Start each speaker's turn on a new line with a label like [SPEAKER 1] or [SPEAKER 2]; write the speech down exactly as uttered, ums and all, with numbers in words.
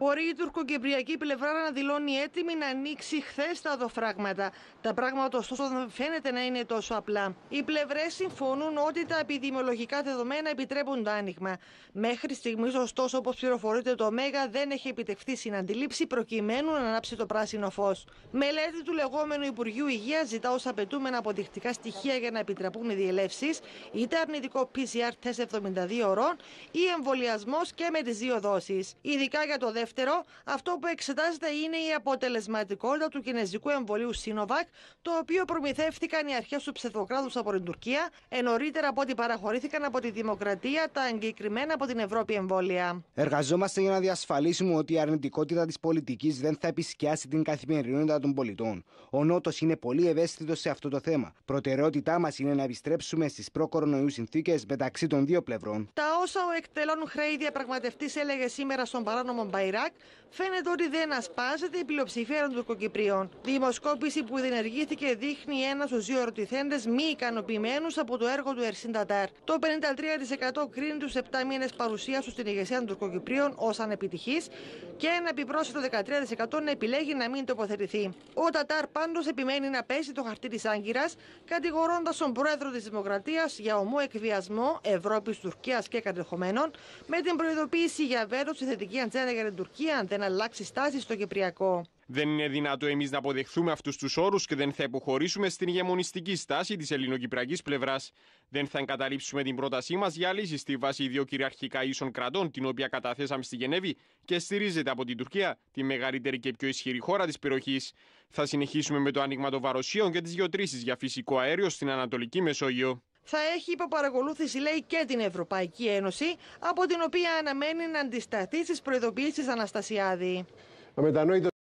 [SPEAKER 1] Μπορεί η τουρκοκυπριακή πλευρά να δηλώνει έτοιμη να ανοίξει χθες τα οδοφράγματα. Τα πράγματα ωστόσο δεν φαίνεται να είναι τόσο απλά. Οι πλευρές συμφωνούν ότι τα επιδημιολογικά δεδομένα επιτρέπουν το άνοιγμα. Μέχρι στιγμής, ωστόσο, όπως πληροφορείται, το ΜΕΓΑ δεν έχει επιτευχθεί συναντιλήψη προκειμένου να ανάψει το πράσινο φως. Μελέτη του λεγόμενου Υπουργείου Υγείας ζητά ως απαιτούμενα αποδεικτικά στοιχεία για να επιτραπούν οι διελεύσεις, είτε αρνητικό πι σι αρ τεστ εβδομήντα δύο ωρών ή εμβολιασμός και με τις δύο δόσεις. Ειδικά για το δεύτερο, αυτό που εξετάζεται είναι η αποτελεσματικότητα του κινεζικού εμβολίου Sinovac, το οποίο προμηθεύτηκαν οι αρχές του ψευδοκράτους από την Τουρκία, ενώ νωρίτερα από ό,τι παραχωρήθηκαν από τη Δημοκρατία τα εγκεκριμένα από την Ευρώπη εμβόλια.
[SPEAKER 2] Εργαζόμαστε για να διασφαλίσουμε ότι η αρνητικότητα της πολιτικής δεν θα επισκιάσει την καθημερινότητα των πολιτών. Ο Νότος είναι πολύ ευαίσθητος σε αυτό το θέμα. Προτεραιότητά μας είναι να επιστρέψουμε στις προ-κορονοϊού συνθήκες μεταξύ των δύο πλευρών.
[SPEAKER 1] Τα όσα ο εκτελών χρέη διαπραγματευτής έλεγε σήμερα στον παράνομο Μπαϊράκ, φαίνεται ότι δεν ασπάζεται η πλειοψηφία των Τουρκοκυπρίων. Δημοσκόπηση που διενεργήθηκε δείχνει ένα στους δύο ερωτηθέντες μη ικανοποιημένους από το έργο του Ερσίν Τατάρ. Το πενήντα τρία τοις εκατό κρίνει τους επτά μήνες παρουσίας του στην ηγεσία των Τουρκοκυπρίων ως ανεπιτυχής και ένα επιπρόσθετο δεκατρία τοις εκατό να επιλέγει να μην τοποθετηθεί. Ο Τατάρ πάντως επιμένει να πέσει το χαρτί της Άγκυρας, κατηγορώντας τον πρόεδρο της Δημοκρατίας για ομό εκβιασμό Ευρώπης, Τουρκίας και κατεχομένων, με την προειδοποίηση για βέτος η θετική ατζέντα για την Τουρκία αν δεν αλλάξει στάση στο Κυπριακό.
[SPEAKER 3] Δεν είναι δυνατό εμείς να αποδεχθούμε αυτούς τους όρους και δεν θα υποχωρήσουμε στην ηγεμονιστική στάση της ελληνοκυπριακής πλευράς. Δεν θα εγκαταλείψουμε την πρότασή μας για λύση στη βάση δύο κυριαρχικά ίσων κρατών, την οποία καταθέσαμε στη Γενέβη και στηρίζεται από την Τουρκία, τη μεγαλύτερη και πιο ισχυρή χώρα της περιοχής. Θα συνεχίσουμε με το άνοιγμα των βαροσίων και τις γεωτρήσεις για φυσικό αέριο στην Ανατολική Μεσόγειο.
[SPEAKER 1] Θα έχει υποπαρακολούθηση, λέει, και την Ευρωπαϊκή Ένωση, από την οποία αναμένει να αντισταθεί στις προειδοποιήσεις Αναστασιάδη.